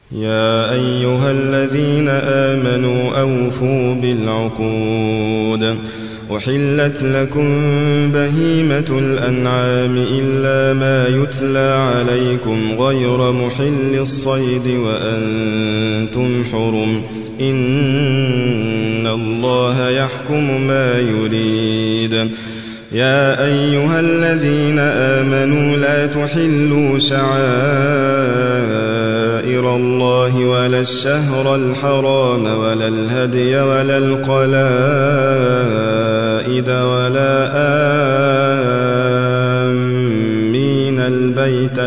يا أيها الذين آمنوا أوفوا بالعقود. أحلت لكم بهيمة الأنعام إلا ما يتلى عليكم غير محل الصيد وأنتم حرم، إن الله يحكم ما يريد. يا أيها الذين آمنوا لا تحلوا شعائر الله ولا الشهر الحرام ولا الهدي ولا القلائد ولا آمين البيت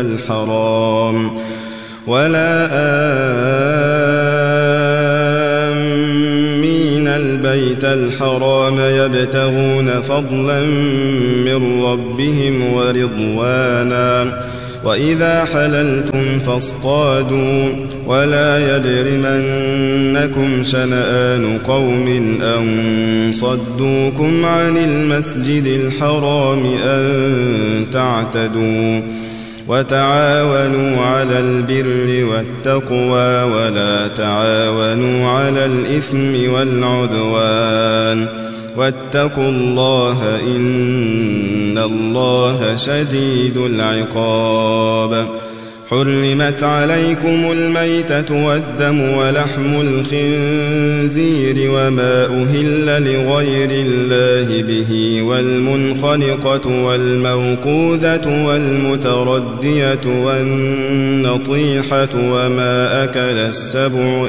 الحرام يبتغون فضلا من ربهم ورضوانا. وإذا حللتم فاصطادوا ولا يجرمنكم شنآن قوم أن صدوكم عن المسجد الحرام أن تعتدوا. وتعاونوا على البر والتقوى ولا تعاونوا على الإثم والعدوان، واتقوا الله إن الله شديد العقاب. حرمت عليكم الميتة والدم ولحم الخنزير وما أهل لغير الله به والمنخنقة والموقوذة والمتردية والنطيحة وما أكل السبع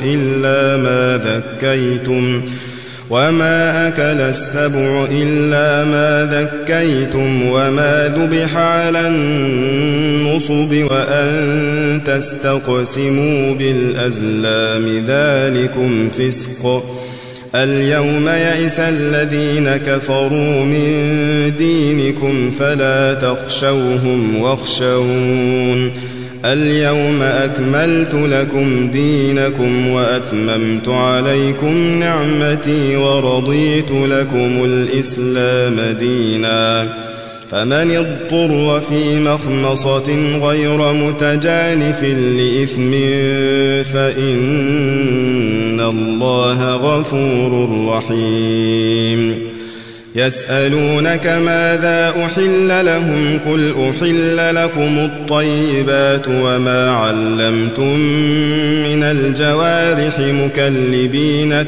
إلا ما ذكيتم وما ذبح على النصب وأن تستقسموا بالأزلام ذلكم فسق. اليوم يئس الذين كفروا من دينكم فلا تخشوهم واخشون. اليوم أكملت لكم دينكم وأتممت عليكم نعمتي ورضيت لكم الإسلام دينا. فمن اضطر في مخمصة غير متجانف لإثم فإن الله غفور رحيم. يسألونك ماذا أحل لهم قل أحل لكم الطيبات وما علمتم من الجوارح مكلبين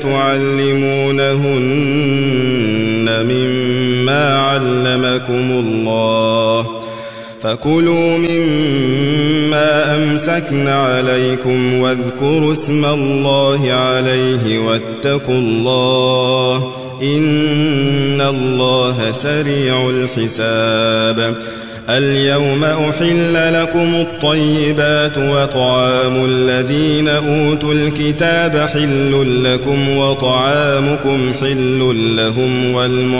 تعلمونهن مما علمكم الله فكلوا مما أمسكن عليكم واذكروا اسم الله عليه واتقوا الله إن الله سريع الحساب. اليوم أحل لكم الطيبات وطعام الذين أوتوا الكتاب حل لكم وطعامكم حل لهم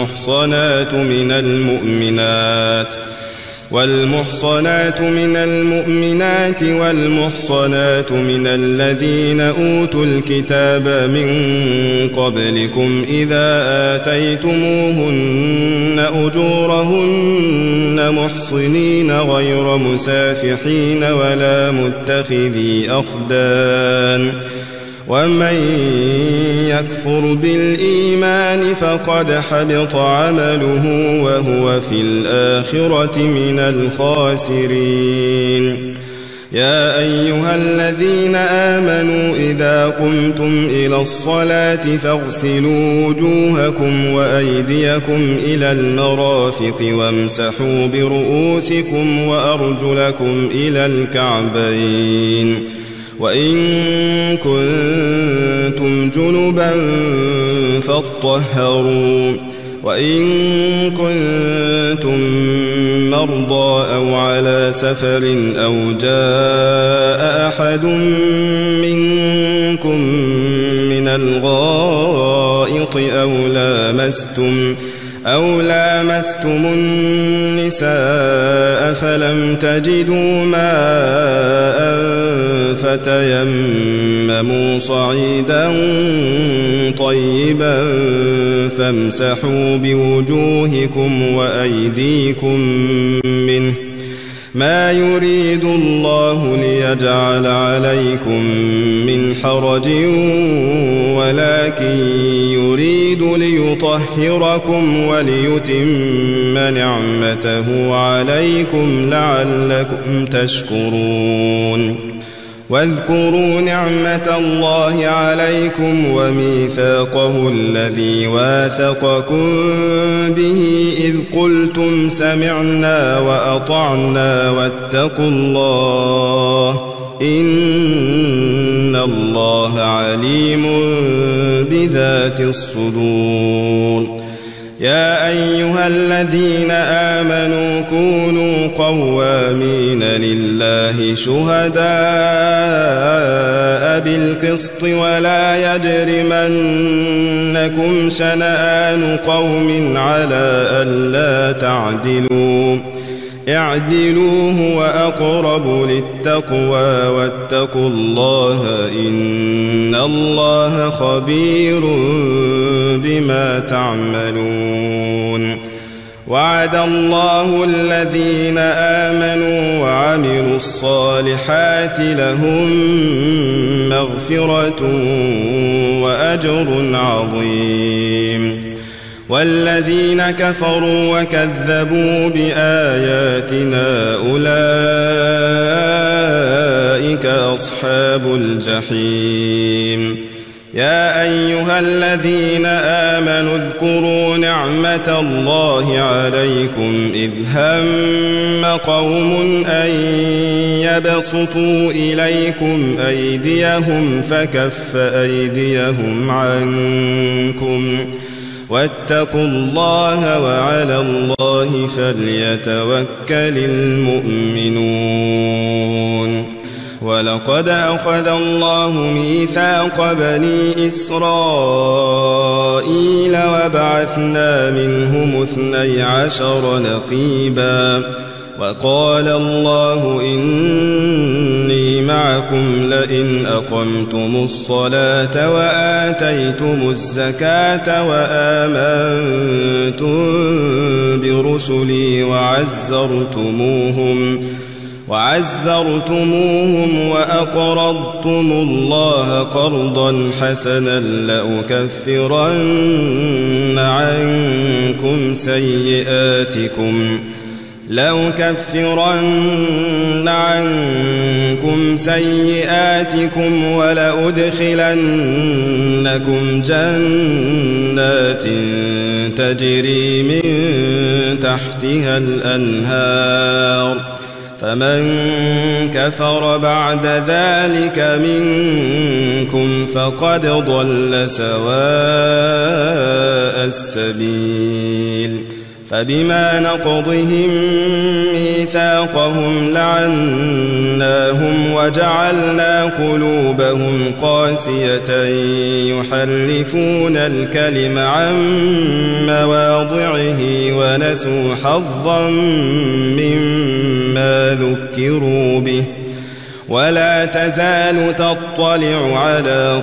والمحصنات من المؤمنات والمحصنات من الذين أوتوا الكتاب من قبلكم إذا آتيتموهن أجورهن محصنين غير مسافحين ولا متخذي أخدان. ومن يكفر بالإيمان فقد حبط عمله وهو في الآخرة من الخاسرين. يا أيها الذين آمنوا إذا قمتم إلى الصلاة فاغسلوا وجوهكم وأيديكم إلى المرافق وامسحوا برؤوسكم وأرجلكم إلى الكعبين وإن كنتم جنبا فاطهروا وإن كنتم مرضى أو على سفر أو جاء أحد منكم من الغائط أو لامستم النساء فلم تجدوا ماء فتيمموا صعيدا طيبا فامسحوا بوجوهكم وأيديكم منه ما يريد الله ليجعل عليكم من حرج ولكن يريد ليطهركم وليتم نعمته عليكم لعلكم تشكرون واذكروا نعمة الله عليكم وميثاقه الذي واثقكم به إذ قلتم سمعنا وأطعنا واتقوا الله إن الله عليم بذات الصدور. يا أيها الذين آمنوا كونوا قوامين لله شهداء بالقسط ولا يجرمنكم شنآن قوم على ألا تعدلوا اعدلوا هو أقرب للتقوى واتقوا الله إن الله خبير بما تعملون. وعد الله الذين آمنوا وعملوا الصالحات لهم مغفرة وأجر عظيم. والذين كفروا وكذبوا بآياتنا أولئك أصحاب الجحيم. يا أيها الذين آمنوا اذكروا نعمة الله عليكم إذ هم قوم أن يبسطوا إليكم أيديهم فكف أيديهم عنكم واتقوا الله وعلى الله فليتوكل المؤمنون. ولقد أخذ الله ميثاق بني إسرائيل وبعثنا منهم 12 نقيبا وقال الله إني معكم لئن أقمتم الصلاة وآتيتم الزكاة وآمنتم برسلي وعزرتموهم وأقرضتم الله قرضا حسنا لأكفرن عنكم سيئاتكم ولأدخلنكم جنات تجري من تحتها الأنهار فمن كفر بعد ذلك منكم فقد ضل سواء السبيل. فبما نقضهم ميثاقهم لعناهم وجعلنا قلوبهم قاسية يحرفون الكلم عن مواضعه ونسوا حظا مما ذكروا به ولا تزال تطلع على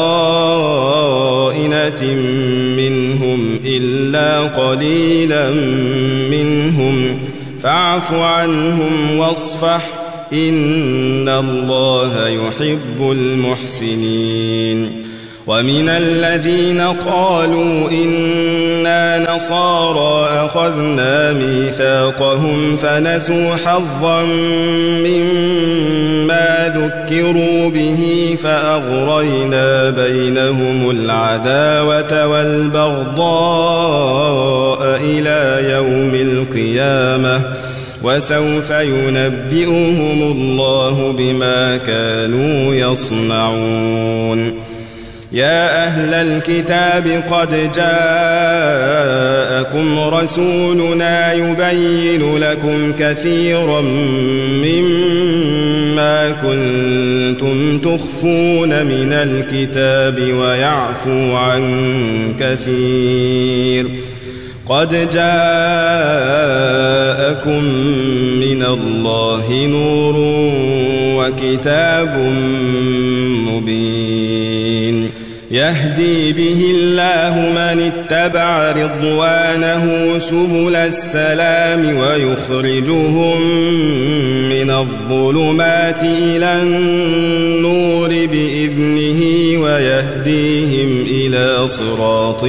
خائنة منهم إلا قليلا منهم فاعف عنهم واصفح إن الله يحب المحسنين. ومن الذين قالوا إنا نصارى أخذنا ميثاقهم فنسوا حظا مما ذكروا به فأغرينا بينهم العداوة والبغضاء إلى يوم القيامة وسوف ينبئهم الله بما كانوا يصنعون. يا أهل الكتاب قد جاءكم رسولنا يبين لكم كثيرا مما كنتم تخفون من الكتاب ويعفو عن كثير. قد جاءكم من الله نور وكتاب مبين. يهدي به الله من اتبع رضوانه سبل السلام ويخرجهم من الظلمات إلى النور بإذنه ويهديهم إلى صراط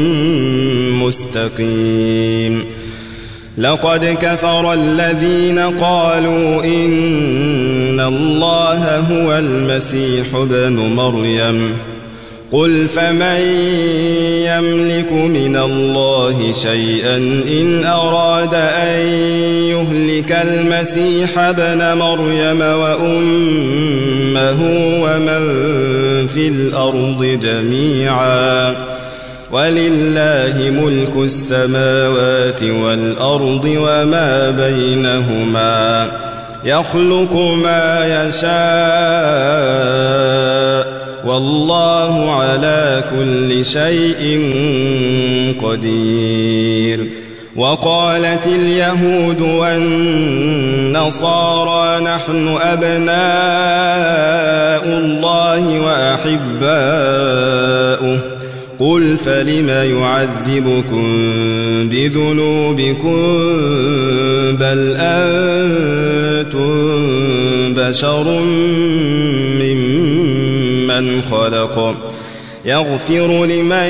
مستقيم. لقد كفر الذين قالوا إن الله هو المسيح ابن مريم قل فمن يملك من الله شيئا إن أراد أن يهلك المسيح ابن مريم وأمه ومن في الأرض جميعا ولله ملك السماوات والأرض وما بينهما يخلق ما يشاء والله على كل شيء قدير. وقالت اليهود والنصارى نحن أبناء الله وأحباؤه قل فلم يعذبكم بذنوبكم بل أنتم بشر ممن خلق يغفر لمن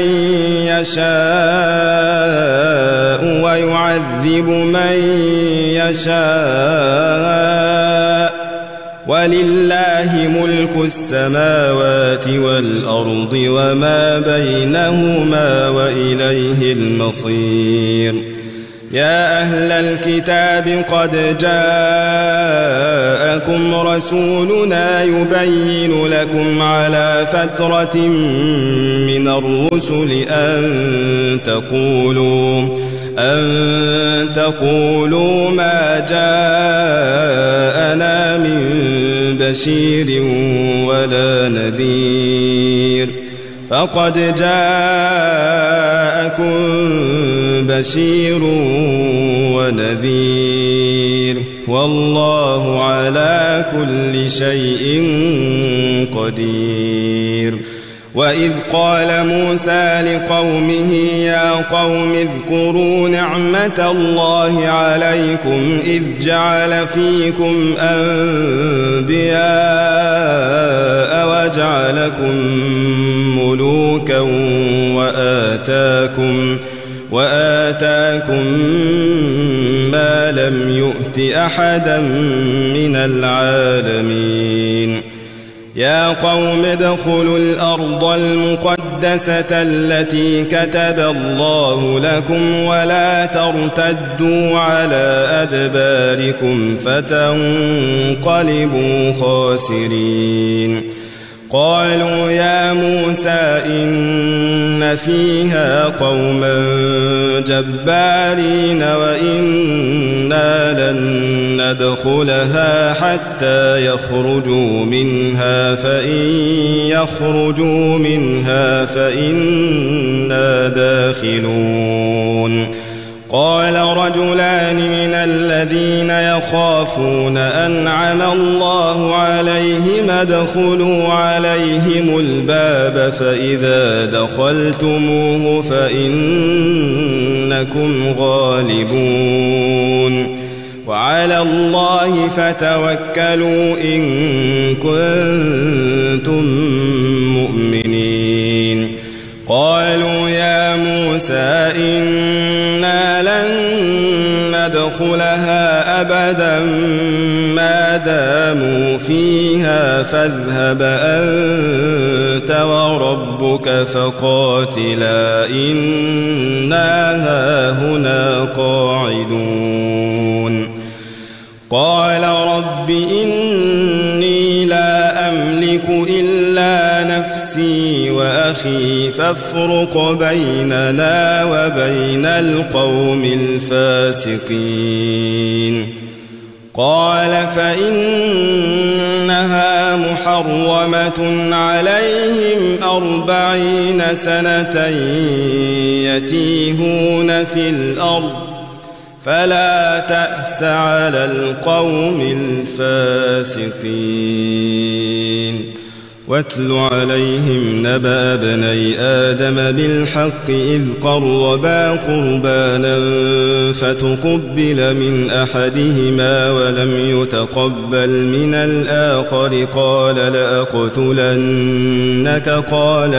يشاء ويعذب من يشاء ولله ملك السماوات والأرض وما بينهما وإليه المصير. يا أهل الكتاب قد جاءكم رسولنا يبين لكم على فترة من الرسل أن تقولوا ما جاءنا من بشير ولا نذير فقد جاءكم بشير ونذير والله على كل شيء قدير. وإذ قال موسى لقومه يا قوم اذكروا نعمة الله عليكم إذ جعل فيكم أنبياء وجعلكم ملوكا وآتاكم ما لم يؤت أحدا من العالمين. يا قوم ادخلوا الأرض المقدسة التي كتب الله لكم ولا ترتدوا على أدباركم فتنقلبوا خاسرين. قالوا يا موسى إن فيها قوما جبارين وإنا لن ندخلها حتى يخرجوا منها فإن يخرجوا منها فإنا داخلون. قال رجلان من الذين يخافون أنعم الله عليهم ادخلوا عليهم الباب فإذا دخلتموه فإنكم غالبون وعلى الله فتوكلوا إن كنتم مؤمنين. قالوا يا موسى إنا لن ندخلها أبدا ما داموا فيها فاذهب أنت وربك فقاتلا إنا هاهنا قاعدون. قال رب إني لا أملك إلا نفسي وأخي فافرق بيننا وبين القوم الفاسقين. قال فإنها محرمة عليهم 40 سنة يتيهون في الأرض فلا تأس على القوم الفاسقين. واتل عليهم نبأ ابني آدم بالحق إذ قربا قربانا فتقبل من أحدهما ولم يتقبل من الآخر قال لأقتلنك قال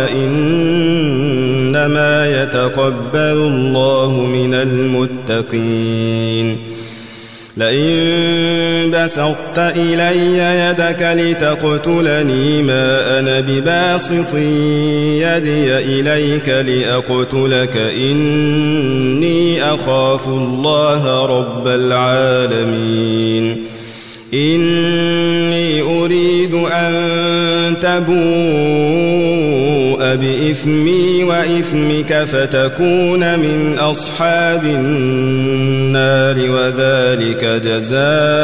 إنما يتقبل الله من المتقين لئن بسطت إلي يدك لتقتلني ما أنا بباسط يدي إليك لأقتلك إني أخاف الله رب العالمين إني أريد أن تبوء بإثمي وإثمك فتكون من أصحاب النار وذلك جزاء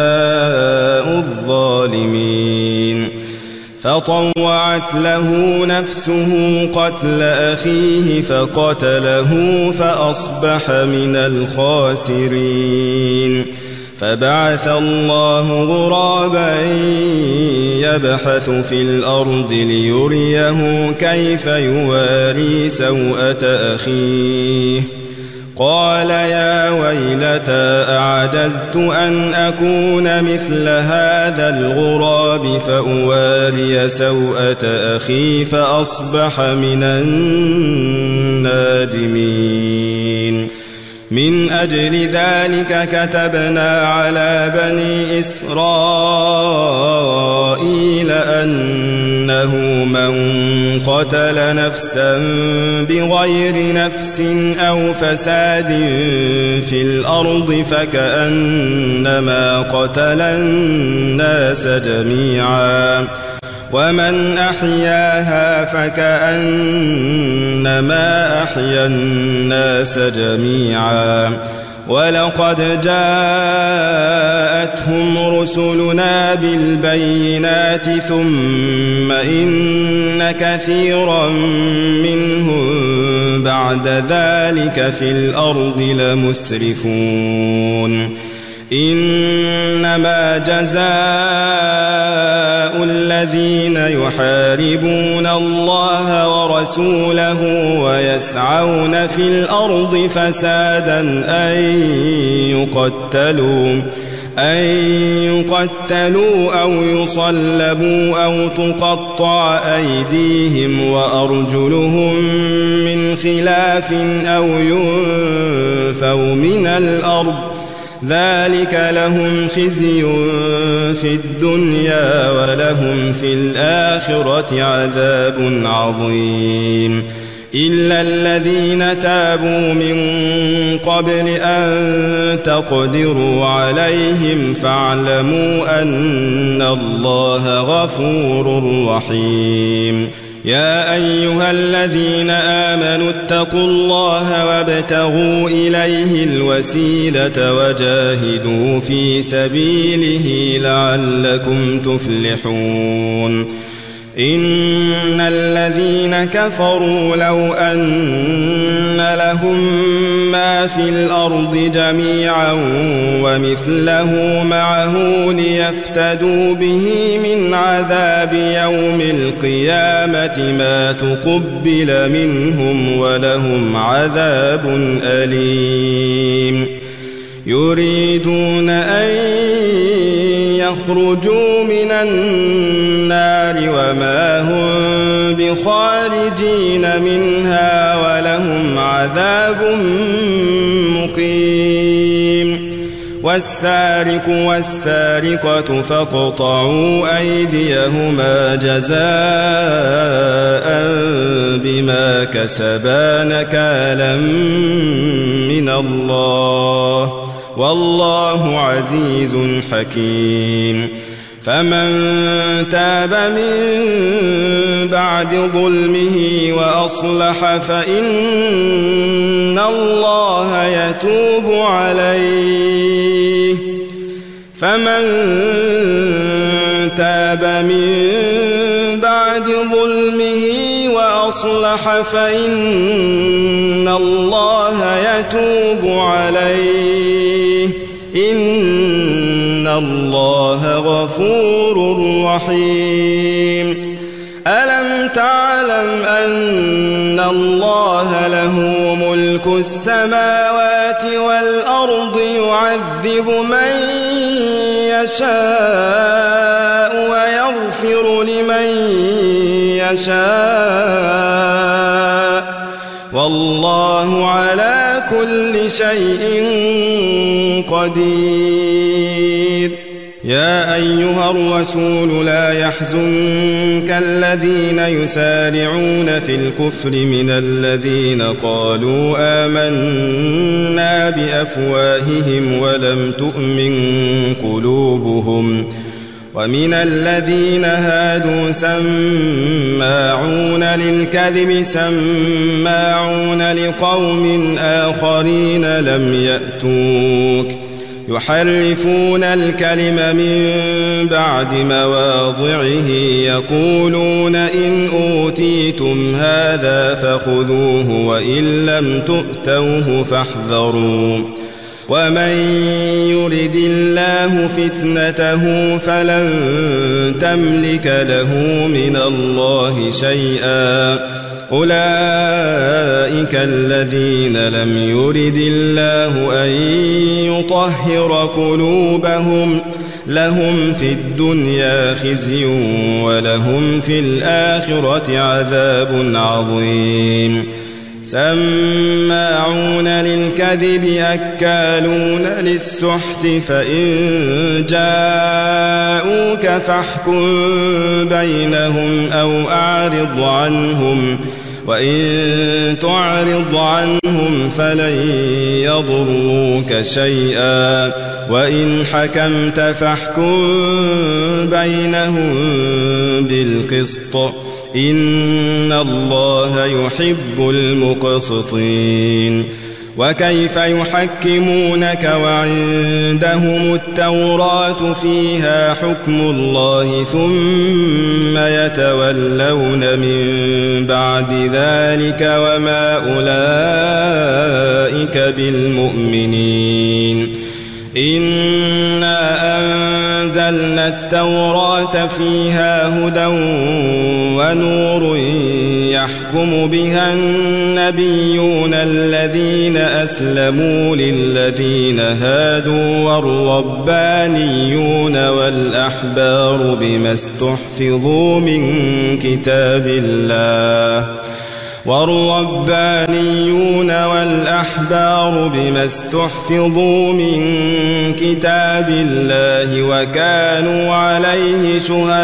الظالمين فطوعت له نفسه قتل أخيه فقتله فأصبح من الخاسرين فبعث الله غرابا يبحث في الأرض ليريه كيف يواري سوءة أخيه قال يا ويلتى أعجزت أن أكون مثل هذا الغراب فأواري سوءة أخي فأصبح من النادمين من أجل ذلك كتبنا على بني إسرائيل أنه من قتل نفسا بغير نفس أو فساد في الأرض فكأنما قتل الناس جميعا ومن أحياها فكأنما أحيا الناس جميعا ولقد جاءتهم رسلنا بالبينات ثم إن كثيرا منهم بعد ذلك في الأرض لمسرفون إنما جزاء الذين يحاربون الله ورسوله ويسعون في الأرض فسادا أن يقتلوا أو يصلبوا أو تقطع أيديهم وأرجلهم من خلاف أو ينفوا من الأرض ذلك لهم خزي في الدنيا ولهم في الآخرة عذاب عظيم إلا الذين تابوا من قبل أن تقدروا عليهم فاعلموا أن الله غفور رحيم يا أيها الذين آمنوا اتقوا الله وابتغوا إليه الوسيلة وجاهدوا في سبيله لعلكم تفلحون إن الذين كفروا لو أن لهم ما في الأرض جميعا ومثله معه ليفتدوا به من عذاب يوم القيامة ما تقبل منهم ولهم عذاب أليم يريدون أن يخرجوا من النار وما هم بخارجين منها ولهم عذاب مقيم والسارق والسارقة فاقطعوا أيديهما جزاء بما كسبا نكالا من الله والله عزيز حكيم فمن تاب من بعد ظلمه وأصلح فإن الله يتوب عليه فمن تاب من بعد ظلمه وأصلح فإن الله يتوب عليه إن الله غفور رحيم ألم تعلم أن الله له ملك السماوات والأرض يعذب من يشاء ويغفر لمن يشاء والله على كل شيء قدير. يا أيها الرسول لا يحزنك الذين يسارعون في الكفر من الذين قالوا آمنا بأفواههم ولم تؤمن قلوبهم ومن الذين هادوا سماعون للكذب سماعون لقوم آخرين لم يأتوك يحرفون الكلم من بعد مواضعه يقولون إن أوتيتم هذا فخذوه وإن لم تؤتوه فاحذروا ومن يرد الله فتنته فلن تملك له من الله شيئا أولئك الذين لم يرد الله أن يطهر قلوبهم لهم في الدنيا خزي ولهم في الآخرة عذاب عظيم. سماعون للكذب أكالون للسحت فإن جاءوك فاحكم بينهم أو أعرض عنهم وإن تعرض عنهم فلن يضروك شيئا وإن حكمت فاحكم بينهم بالقسط إن الله يحب المقسطين. وكيف يحكمونك وعندهم التوراة فيها حكم الله ثم يتولون من بعد ذلك وما أولئك بالمؤمنين. إنا أنزلنا التوراة فيها هدى ونور يحكم بها النبيون الذين أسلموا للذين هادوا والربانيون والأحبار بما استحفظوا من كتاب الله وكانوا عليه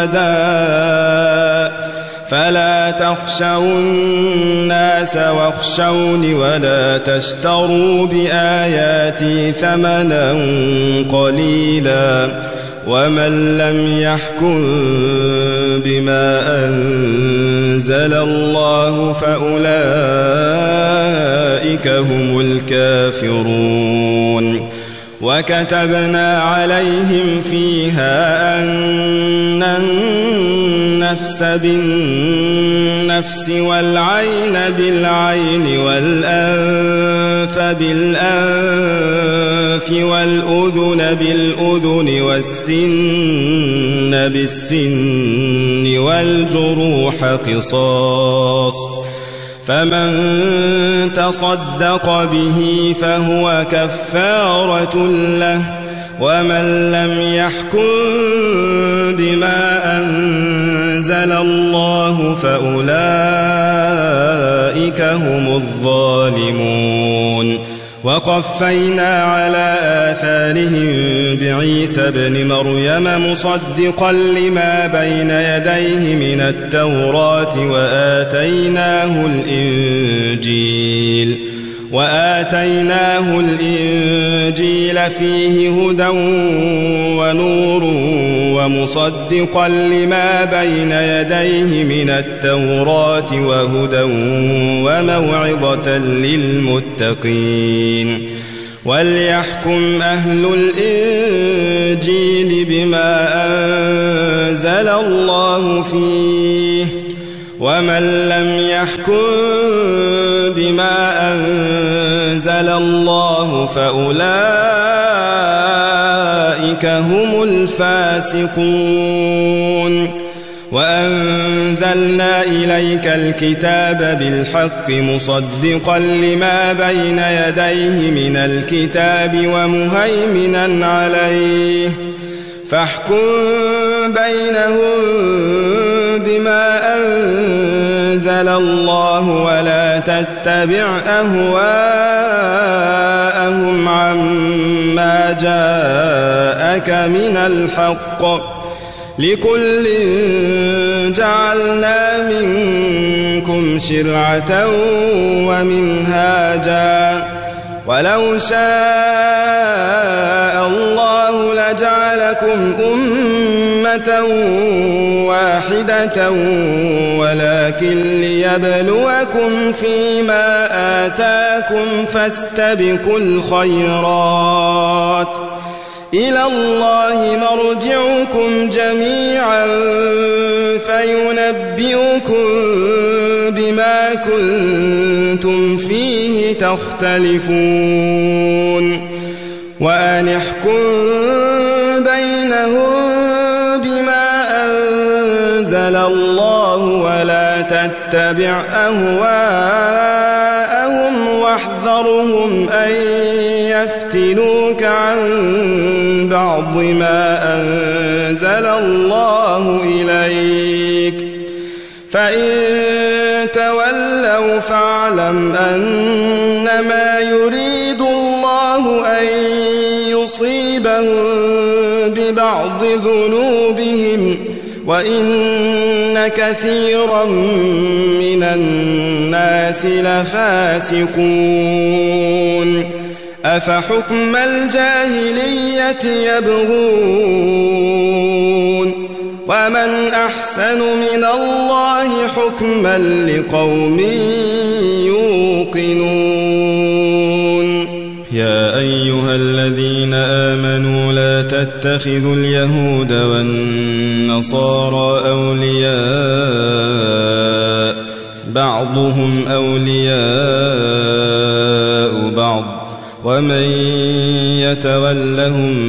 شهداء فلا تخشوا الناس واخشوني ولا تشتروا بآياتي ثمنا قليلا ومن لم يحكم بما أنزل الله فأولئك هم الكافرون. وكتبنا عليهم فيها أن النفس بالنفس والعين بالعين والأنف بالأنف والأذن بالأذن والسن بالسن والجروح قصاص فمن تصدق به فهو كفارة له ومن لم يحكم بما أنزل الله فأولئك هم الظالمون. وقفينا على آثارهم بعيسى ابن مريم مصدقا لما بين يديه من التوراة وآتيناه الإنجيل فيه هدى ونور ومصدقا لما بين يديه من التوراة وهدى وموعظة للمتقين. وليحكم أهل الإنجيل بما أنزل الله فيه ومن لم يحكم بما أنزل الله فأولئك هم الفاسقون. وأنزلنا إليك الكتاب بالحق مصدقا لما بين يديه من الكتاب ومهيمنا عليه فاحكم بينهم بما أنزل الله ولا تتبع أهواءهم عما جاءك من الحق لكل جعلنا منكم شرعة ومنهاجا ولو شاء الله لجعلكم أمة واحدة ولكن ليبلوكم فيما آتاكم فاستبقوا الخيرات إلى الله مرجعكم جميعا فينبئكم بما كنتم فيه تختلفون وأن احكم بينهم بما أنزل الله ولا تتبع أهواءهم واحذرهم أن يفتنوك عن بعض ما أنزل الله إليك فإن تولوا فاعلم أنما يريد الله أن يصيبهم ببعض ذنوبهم وإن كثيرا من الناس لفاسقون أفحكم الجاهلية يبغون ومن أحسن من الله حكما لقوم يوقنون يا أيها الذين آمنوا لا تتخذوا اليهود والنصارى أولياء بعضهم أولياء بعض ومن يتولهم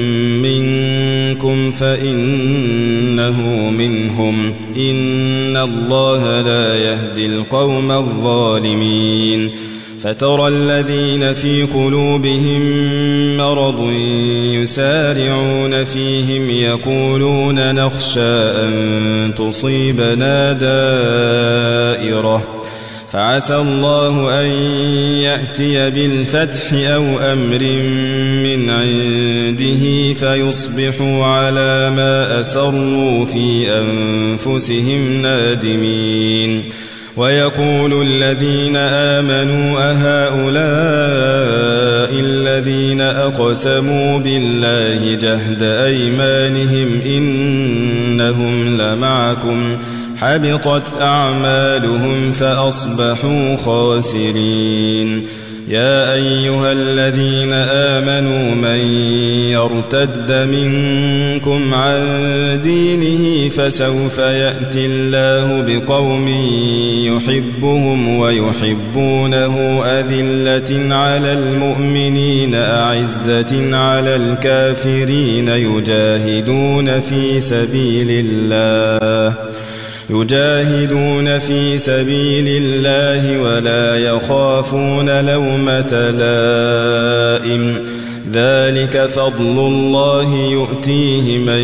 منكم فإنه منهم إن الله لا يهدي القوم الظالمين فترى الذين في قلوبهم مرض يسارعون فيهم يقولون نخشى أن تصيبنا دائرة فعسى الله أن يأتي بالفتح أو أمر من عنده فيصبحوا على ما أسروا في أنفسهم نادمين ويقول الذين آمنوا أهؤلاء الذين أقسموا بالله جهد أيمانهم إنهم لمعكم حبطت أعمالهم فأصبحوا خاسرين يا أيها الذين آمنوا من يرتد منكم عن دينه فسوف يأتي الله بقوم يحبهم ويحبونه أذلة على المؤمنين أعزة على الكافرين يجاهدون في سبيل الله ولا يخافون لومة لائم ذلك فضل الله يؤتيه من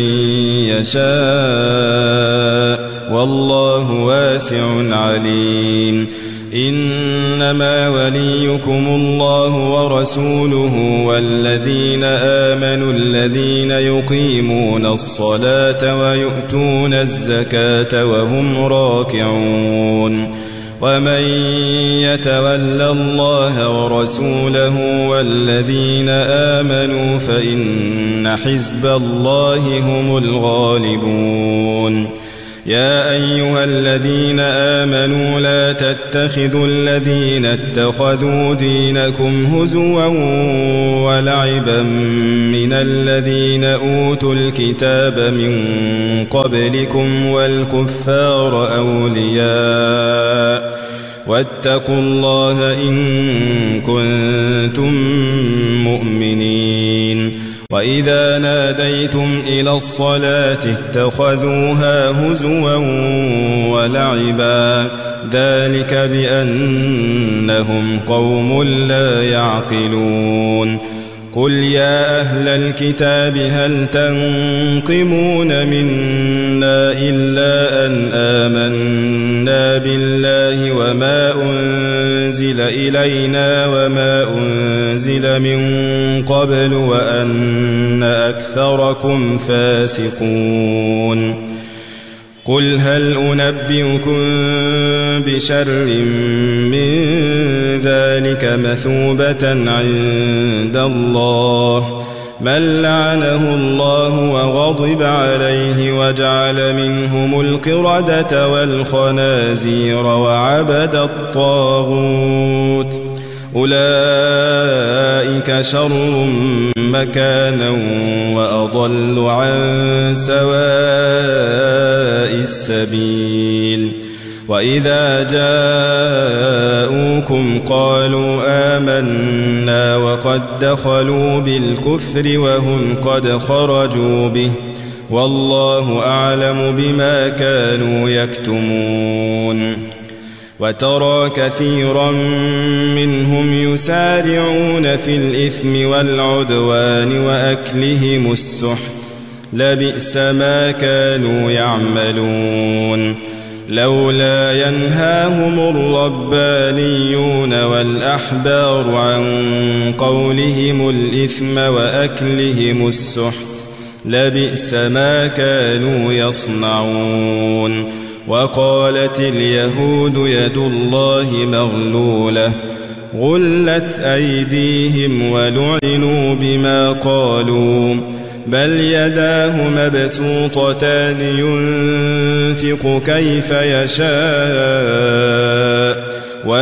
يشاء والله واسع عليم إنما وليكم الله ورسوله والذين آمنوا الذين يقيمون الصلاة ويؤتون الزكاة وهم راكعون ومن يتول الله ورسوله والذين آمنوا فإن حزب الله هم الغالبون يا أيها الذين آمنوا لا تتخذوا الذين اتخذوا دينكم هزوا ولعبا من الذين أوتوا الكتاب من قبلكم والكفار أولياء واتقوا الله إن كنتم مؤمنين وإذا ناديتم إلى الصلاة اتخذوها هزوا ولعبا ذلك بأنهم قوم لا يعقلون قل يا أهل الكتاب هل تنقمون منا إلا أن آمنا بالله وما أنزل إلينا وما أنزل من قبل وأن أكثركم فاسقون قل هل أنبئكم بشر من ذلك مثوبة عند الله من لعنه الله وغضب عليه وجعل منهم القردة والخنازير وعبد الطاغوت أولئك شر مكانا وأضل عن سواء السبيل وإذا جاءوكم قالوا آمنا وقد دخلوا بالكفر وهم قد خرجوا به والله أعلم بما كانوا يكتمون وترى كثيرا منهم يسارعون في الإثم والعدوان وأكلهم السحت لبئس ما كانوا يعملون لولا ينهاهم الربانيون والأحبار عن قولهم الإثم وأكلهم السحت لبئس ما كانوا يصنعون وقالت اليهود يد الله مغلولة غلت أيديهم ولعنوا بما قالوا بل يداه مبسوطتان ينفق كيف يشاء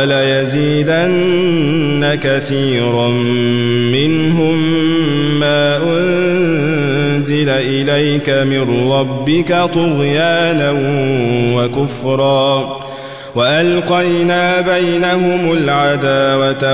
وليزيدن كثيرا منهم ما أنزل إليك من ربك طغيانا وكفرا وألقينا بينهم العداوة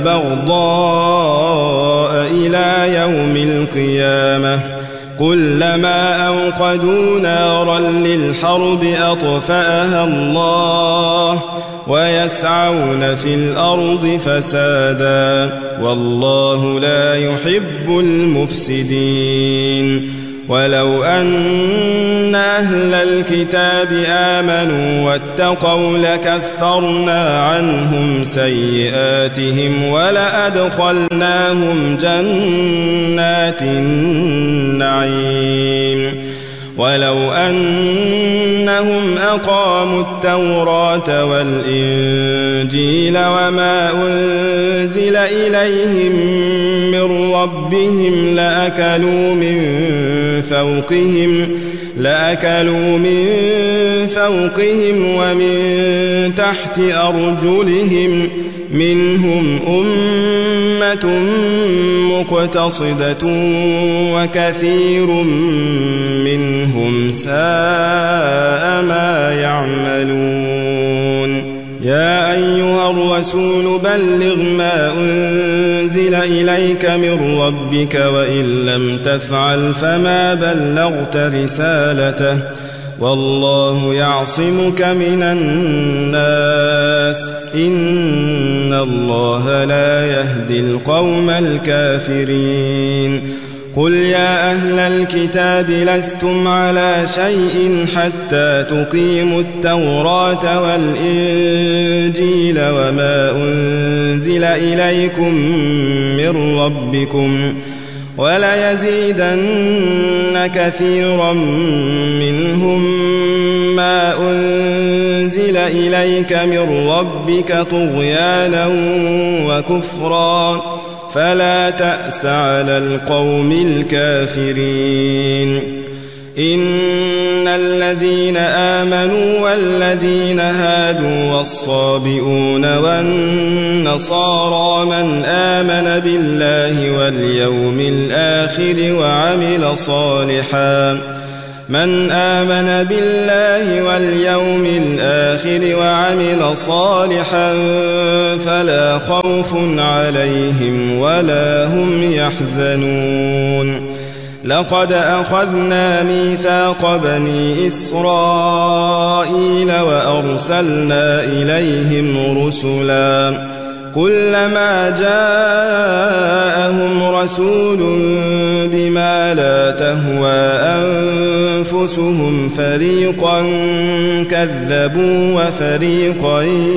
والبغضاء إلى يوم القيامة كلما أوقدوا نارا للحرب أطفأها الله ويسعون في الأرض فسادا والله لا يحب المفسدين ولو أن أهل الكتاب آمنوا واتقوا لكفرنا عنهم سيئاتهم ولأدخلناهم جنات النعيم ولو أنهم أقاموا التوراة والإنجيل وما أنزل إليهم من ربهم لأكلوا من فوقهم ومن تحت أرجلهم منهم أمة مقتصدة وكثير منهم ساء ما يعملون يا أيها الرسول بلغ ما أنزل إليك من ربك وإن لم تفعل فما بلغت رسالته والله يعصمك من الناس إن الله لا يهدي القوم الكافرين قل يا أهل الكتاب لستم على شيء حتى تقيموا التوراة والإنجيل وما أنزل إليكم من ربكم وليزيدن كثيرا منهم ما أنزل إليك من ربك طغيانا وكفرا فلا تأس على القوم الكافرين إن الذين آمنوا والذين هادوا والصابئون والنصارى من آمن بالله واليوم الآخر الآخر وعمل صالحا فلا خوف عليهم ولا هم يحزنون لقد أخذنا ميثاق بني إسرائيل وأرسلنا إليهم رسلا كلما جاءهم رسول بما لا تهوى أنفسهم فريقا كذبوا وفريقا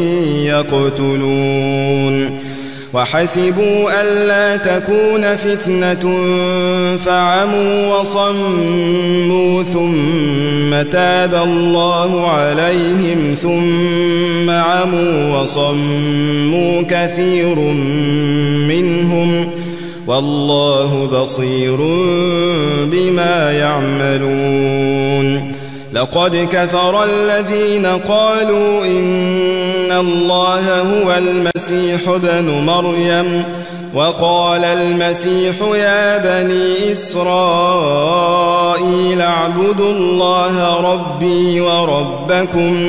يقتلون وحسبوا ألا تكون فتنة فعموا وصموا ثم تاب الله عليهم ثم عموا وصموا كثير منهم والله بصير بما يعملون لقد كفر الذين قالوا إن الله هو المسيح ابن مريم وقال المسيح يا بني إسرائيل اعبدوا الله ربي وربكم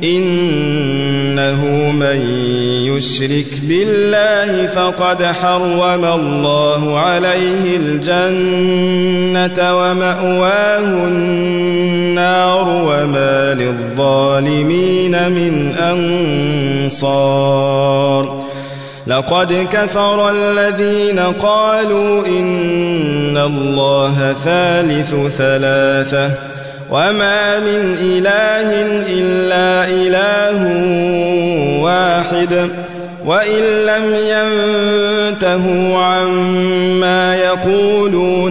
إنه من يشرك بالله فقد حرم الله عليه الجنة ومأواه النار وما للظالمين من أنصار لقد كفر الذين قالوا إن الله ثالث ثلاثة وما من إله إلا إله واحد وإن لم ينتهوا عما يقولون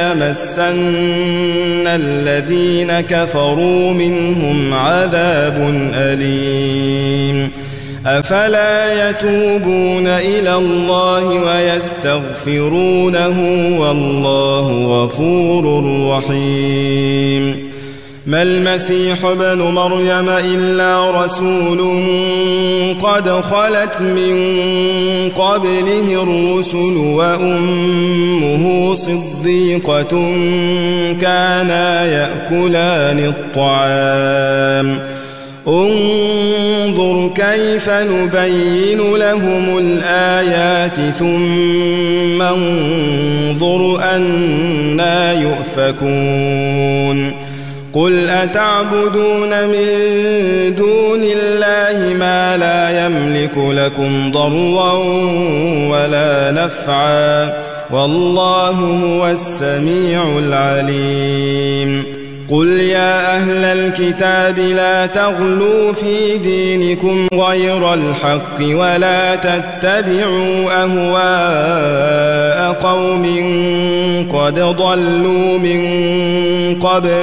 ليمسن الذين كفروا منهم عذاب أليم أفلا يتوبون إلى الله ويستغفرونه والله غفور رحيم ما المسيح ابن مريم إلا رسول قد خلت من قبله الرسل وأمه صديقة كانا يأكلان الطعام انظر كيف نبين لهم الآيات ثم انظر أنى يؤفكون قل أتعبدون من دون الله ما لا يملك لكم ضرا ولا نفعا والله هو السميع العليم قل يا أهل الكتاب لا تغلوا في دينكم غير الحق ولا تتبعوا أهواء قوم قد ضلوا من قبل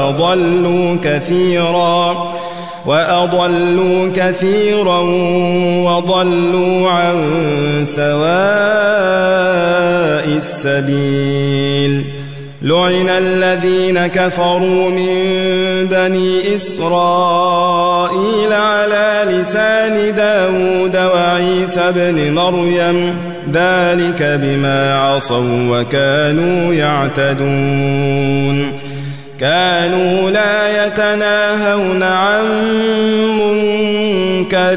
وأضلوا كثيرا وضلوا عن سواء السبيل لعن الذين كفروا من بني إسرائيل على لسان داود وعيسى بن مريم ذلك بما عصوا وكانوا يعتدون كانوا لا يتناهون عن منكر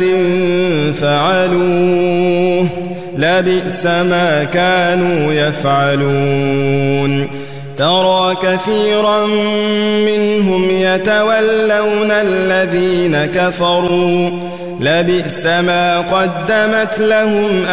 فعلوه لبئس ما كانوا يفعلون ترى كثيرا منهم يتولون الذين كفروا لبئس ما قدمت لهم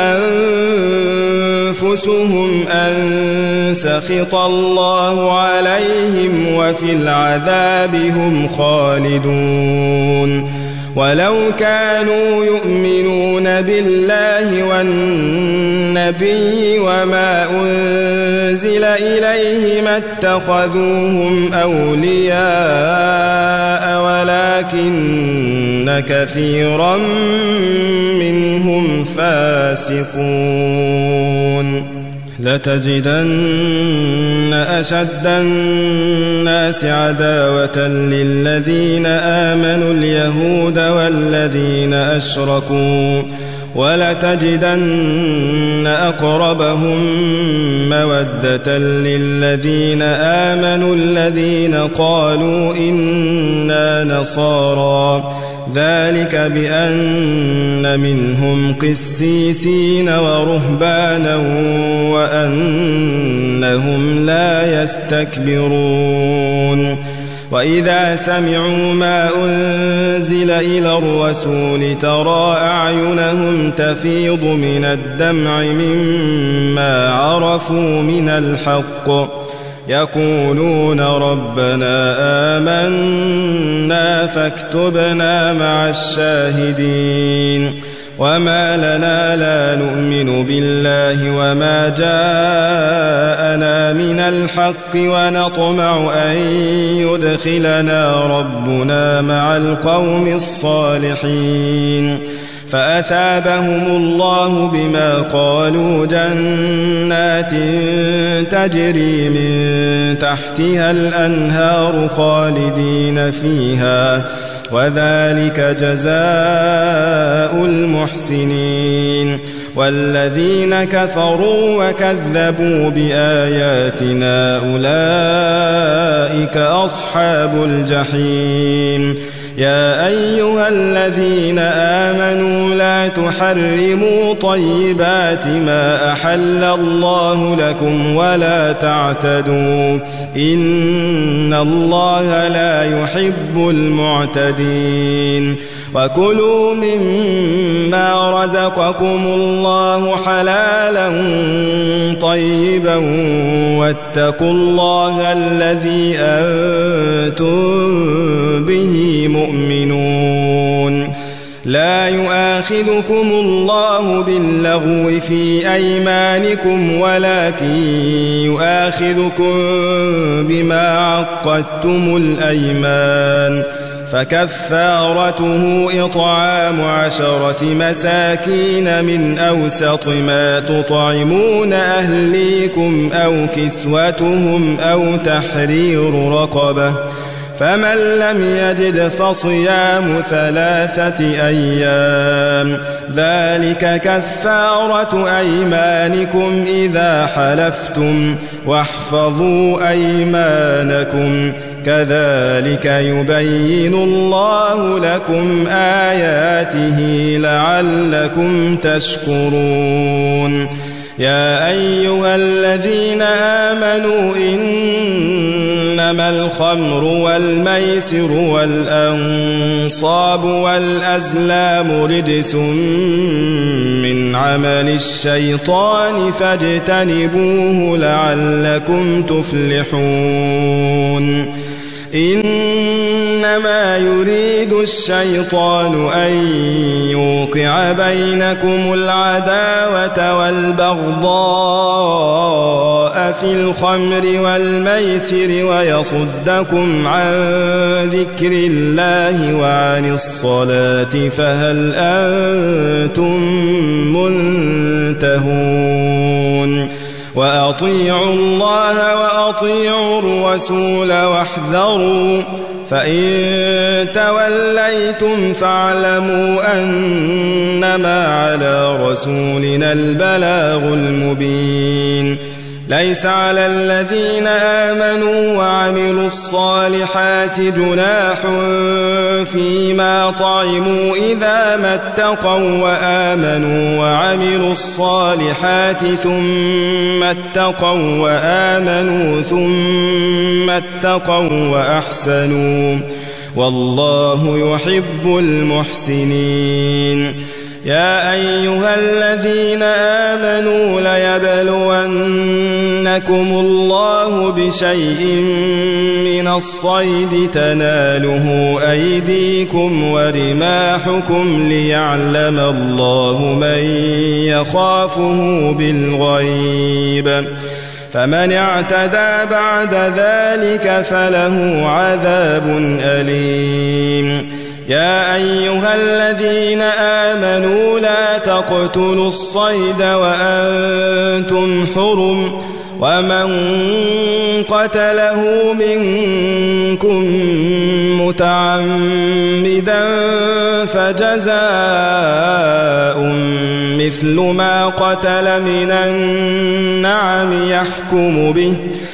أنفسهم أن سخط الله عليهم وفي العذاب هم خالدون ولو كانوا يؤمنون بالله والنبي وما أنزل إليه ما اتخذوهم أولياء ولكن كثيرا منهم فاسقون لتجدن أشد الناس عداوة للذين آمنوا اليهود والذين أشركوا ولتجدن أقربهم مودة للذين آمنوا الذين قالوا إنا نصارى ذلك بأن منهم قسيسين ورهبانا وأنهم لا يستكبرون وإذا سمعوا ما أنزل إلى الرسول ترى أعينهم تفيض من الدمع مما عرفوا من الحق يقولون ربنا آمنا فاكتبنا مع الشاهدين وما لنا لا نؤمن بالله وما جاءنا من الحق ونطمع أن يدخلنا ربنا مع القوم الصالحين فأثابهم الله بما قالوا جنات تجري من تحتها الأنهار خالدين فيها وذلك جزاء المحسنين والذين كفروا وكذبوا بآياتنا أولئك أصحاب الجحيم يا أيها الذين آمنوا لا تحرموا طيبات ما أحل الله لكم ولا تعتدوا إن الله لا يحب المعتدين وكلوا مما رزقكم الله حلالا طيبا واتقوا الله الذي أنتم به مؤمنون لا يؤاخذكم الله باللغو في أيمانكم ولكن يؤاخذكم بما عقدتم الأيمان فكفارته إطعام 10 مساكين من أوسط ما تطعمون أهليكم أو كسوتهم أو تحرير رقبة فمن لم يجد فصيام 3 أيام ذلك كفارة أيمانكم إذا حلفتم واحفظوا أيمانكم كذلك يبين الله لكم آياته لعلكم تشكرون يا أيها الذين آمنوا إنما الخمر والميسر والأنصاب والأزلام رجس من عمل الشيطان فاجتنبوه لعلكم تفلحون إنما يريد الشيطان أن يوقع بينكم العداوة والبغضاء في الخمر والميسر ويصدكم عن ذكر الله وعن الصلاة فهل أنتم منتهون وأطيعوا الله وأطيعوا الرسول واحذروا فإن توليتم فاعلموا أنما على رسولنا البلاغ المبين ليس على الذين آمنوا وعملوا الصالحات جناح فيما طعموا إذا ما اتقوا وآمنوا وعملوا الصالحات ثم اتقوا وآمنوا ثم اتقوا وأحسنوا والله يحب المحسنين يا أيها الذين آمنوا ليبلونكم الله بشيء من الصيد تناله أيديكم ورماحكم ليعلم الله من يخافه بالغيب فمن اعتدى بعد ذلك فله عذاب أليم يا أيها الذين آمنوا لا تقتلوا الصيد وأنتم حرم ومن قتله منكم متعمدا فجزاء مثل ما قتل من النعم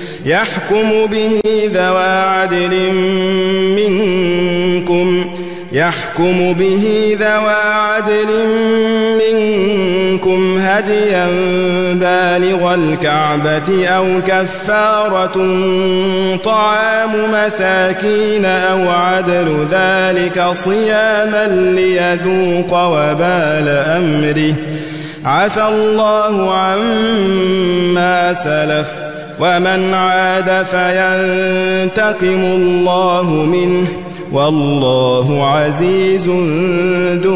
يحكم به ذوى عدل منكم يحكم به ذوى عدل منكم هديا بالغ الكعبة أو كفارة طعام مساكين أو عدل ذلك صياما ليذوق وبال أمره عفى الله عما سلف ومن عاد فينتقم الله منه والله عزيز ذو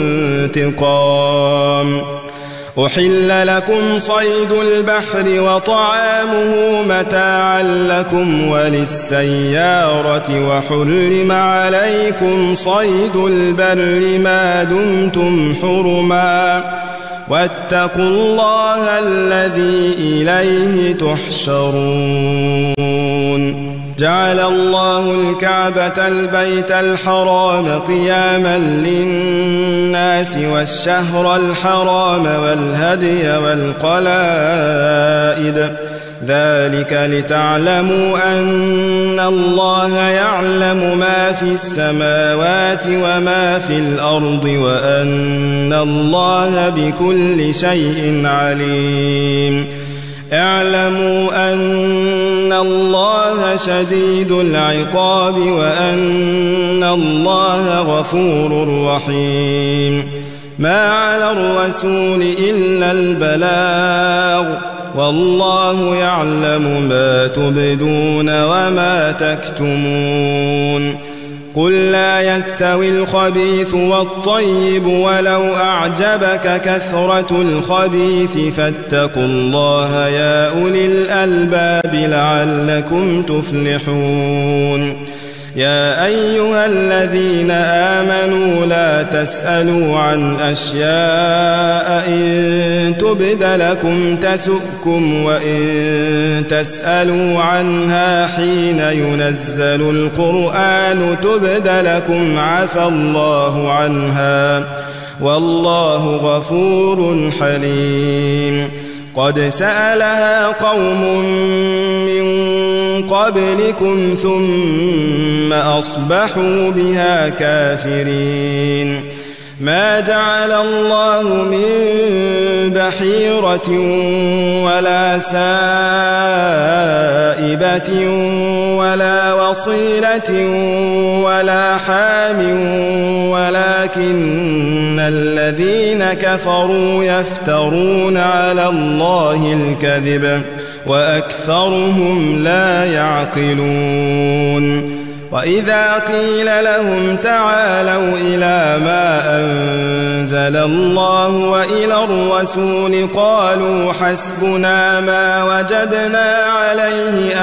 انتقام. أحل لكم صيد البحر وطعامه متاعا لكم وللسيارة وحرم عليكم صيد البر ما دمتم حرما واتقوا الله الذي إليه تحشرون. جعل الله الكعبة البيت الحرام قياما للناس والشهر الحرام والهدي والقلائد ذلك لتعلموا أن الله يعلم ما في السماوات وما في الأرض وأن الله بكل شيء عليم. اعلموا أن الله شديد العقاب وأن الله غفور رحيم. ما على الرسول إلا البلاغ والله يعلم ما تبدون وما تكتمون. قل لا يستوي الخبيث والطيب ولو أعجبك كثرة الخبيث فاتقوا الله يا أولي الألباب لعلكم تفلحون. يا أيها الذين آمنوا لا تسألوا عن أشياء إن تبد لكم تسؤكم وإن تسألوا عنها حين ينزل القرآن تبد لكم عفى الله عنها والله غفور حليم. قد سألها قوم من قبلكم ثم أصبحوا بها كافرين. ما جعل الله من بحيرة ولا سائبة ولا وصيلة ولا حام ولكن الذين كفروا يفترون على الله الكذب وأكثرهم لا يعقلون. وإذا قيل لهم تعالوا إلى ما أنزل الله وإلى الرسول قالوا حسبنا ما وجدنا عليه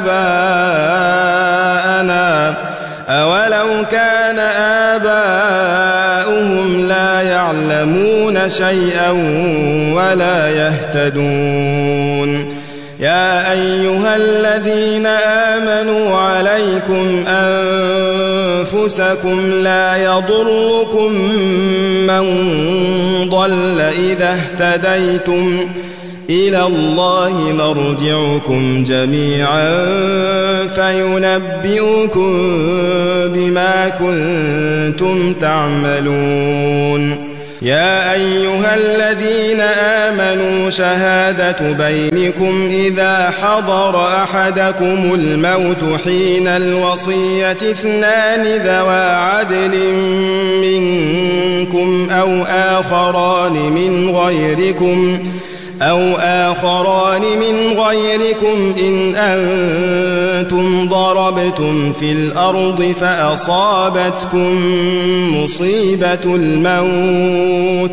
آباءنا أولو كان آباؤهم لا يعلمون شيئا ولا يهتدون. يا أيها الذين آمنوا عليكم أنفسكم لا يضركم من ضل إذا اهتديتم إلى الله مرجعكم جميعا فينبئكم بما كنتم تعملون. يا أيها الذين آمنوا شهادة بينكم إذا حضر أحدكم الموت حين الوصية اثنان ذوى عدل منكم أو آخران من غيركم إن أنتم ضربتم في الأرض فأصابتكم مصيبة الموت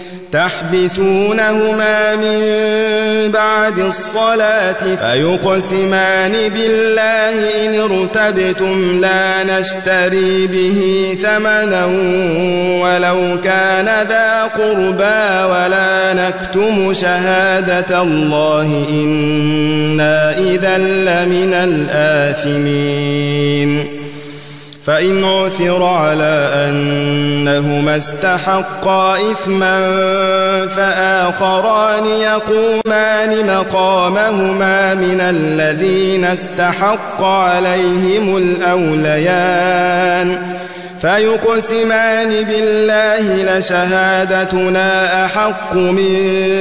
تحبسونهما من بعد الصلاة فيقسمان بالله إن ارتبتم لا نشتري به ثمنا ولو كان ذا قربى ولا نكتم شهادة الله إنا إذا لمن الآثمين. فإن عثر على أنهما استحقا إثما فآخران يقومان مقامهما من الذين استحق عليهم الأوليان فيقسمان بالله لشهادتنا أحق من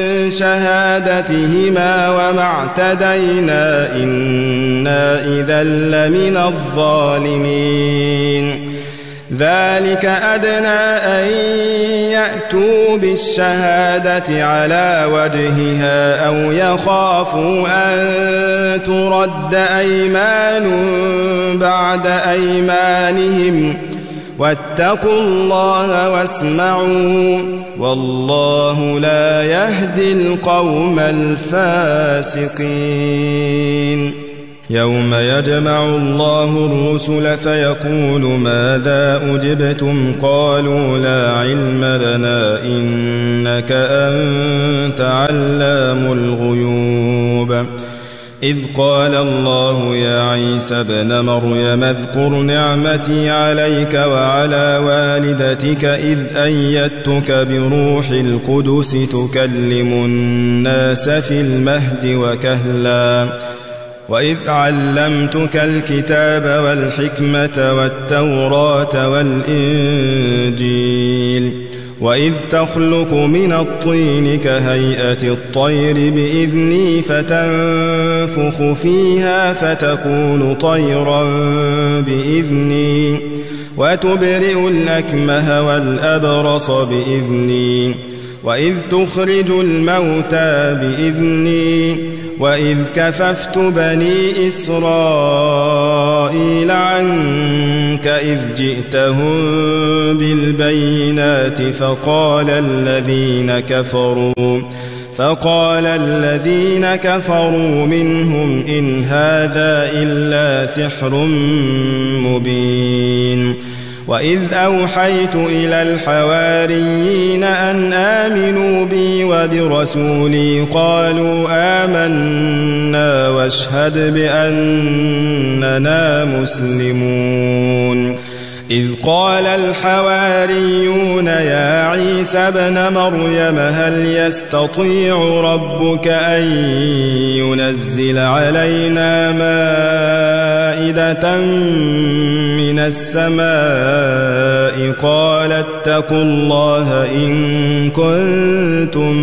شهادتهما وما اعتدينا إنا إذا لمن الظالمين ذلك أدنى أن يأتوا بالشهادة على وجهها أو يخافوا أن ترد أيمان بعد أيمانهم واتقوا الله واسمعوا والله لا يهدي القوم الفاسقين يوم يجمع الله الرسل فيقول ماذا أجبتم قالوا لا علم لنا إنك أنت علام الغيوب إذ قال الله يا عيسى ابن مريم اذكر نعمتي عليك وعلى والدتك إذ أيدتك بروح القدس تكلم الناس في المهد وكهلا وإذ علمتك الكتاب والحكمة والتوراة والإنجيل وإذ تخلق من الطين كهيئة الطير بإذني فتنفخ فيها فتكون طيرا بإذني وتبرئ الأكمه والأبرص بإذني وإذ تخرج الموتى بإذني وإذ كففت بني إسرائيل عنك إذ جئتهم بالبينات فقال الذين كفروا منهم إن هذا إلا سحر مبين وإذ أوحيت إلى الحواريين أن آمنوا بي وبرسولي قالوا آمنا واشهد بأننا مسلمون إذ قال الحواريون يا عيسى ابن مريم هل يستطيع ربك أن ينزل علينا مائدة من السماء قال اتقوا الله إن كنتم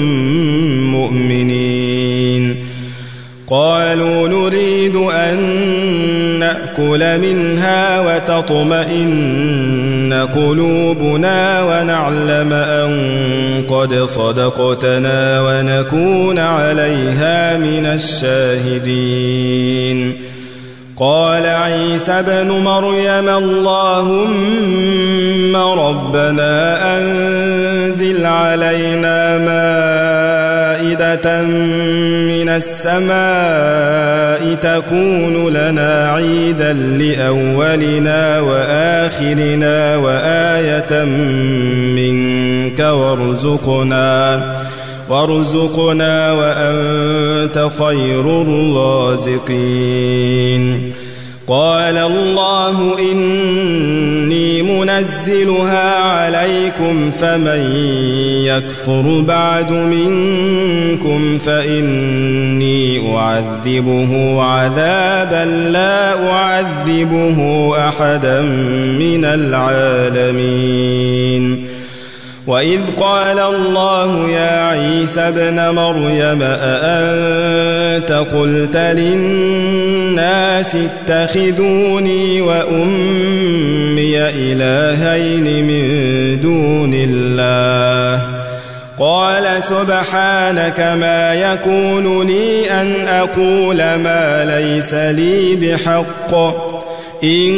مؤمنين قالوا نريد أن نأكل منها وتطمئن قلوبنا ونعلم أن قد صدقتنا ونكون عليها من الشاهدين قال عيسى ابن مريم اللهم ربنا أنزل علينا مائدة من السماء تكون لنا عيدا لأولنا وآخرنا وآية منك وارزقنا وأنت خير الرازقين قال الله إني منزلها عليكم فمن يكفر بعد منكم فإني أعذبه عذابا لا أعذبه أحدا من العالمين وإذ قال الله يا عيسى ابن مريم أأنت قلت للناس اتخذوني وأمي إلهين من دون الله قال سبحانك ما يكون لي أن أقول ما ليس لي بحق إن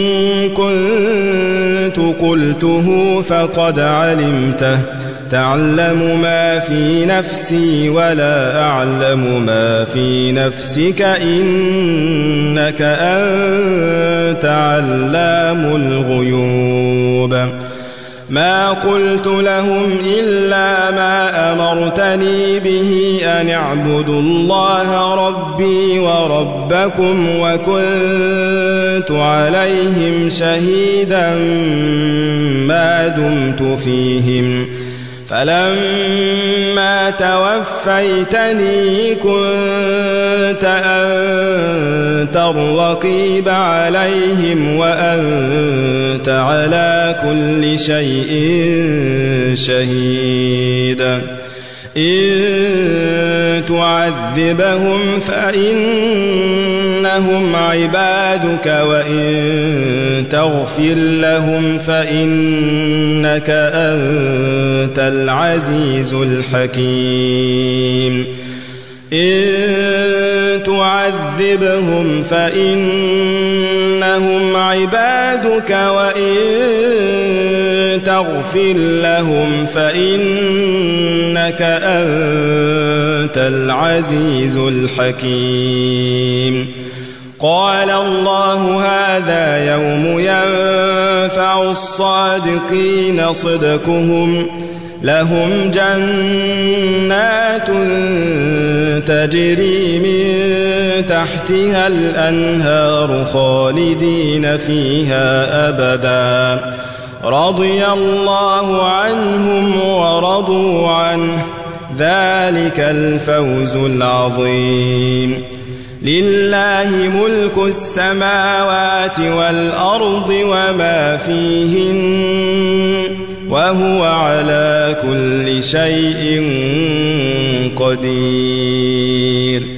كنت قلته فقد علمته تعلم ما في نفسي ولا أعلم ما في نفسك إنك أنت علام الغيوب ما قلت لهم إلا ما أمرتني به أن اعبدوا الله ربي وربكم وكنت عليهم شهيدا ما دمت فيهم فلما توفيتني كنت أنت الرقيب عليهم وأنت على كل شيء شهيد إن تعذبهم فإنهم عبادك وإن تغفر لهم فإنك أنت العزيز الحكيم إن تعذبهم فإنهم عبادك وإن تغفر لهم فإنك أنت العزيز الحكيم قال الله هذا يوم ينفع الصادقين صدقهم لهم جنات تجري من تحتها الأنهار خالدين فيها أبدا رضي الله عنهم ورضوا عنه ذلك الفوز العظيم لله ملك السماوات والأرض وما فيهن وهو على كل شيء قدير